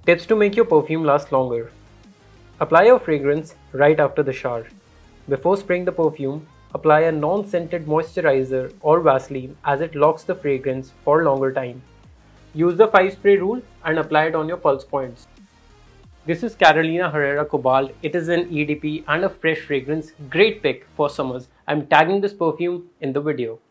Tips to make your perfume last longer. Apply your fragrance right after the shower. Before spraying the perfume, apply a non-scented moisturizer or Vaseline as it locks the fragrance for a longer time. Use the 5 spray rule and apply it on your pulse points. This is Carolina Herrera Cobalt. It is an EDP and a fresh fragrance. Great pick for summers. I'm tagging this perfume in the video.